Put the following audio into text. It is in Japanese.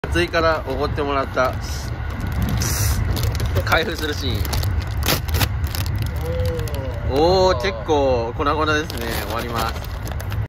暑いからおごってもらった開封するシーン。おお、結構粉々ですね。終わります。